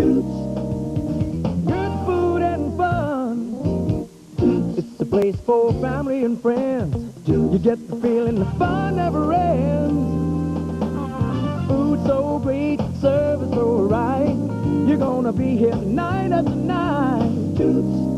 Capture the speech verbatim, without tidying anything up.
Good food and fun. It's a place for family and friends. You get the feeling the fun never ends. Food so great, service so right. You're gonna be here night after night.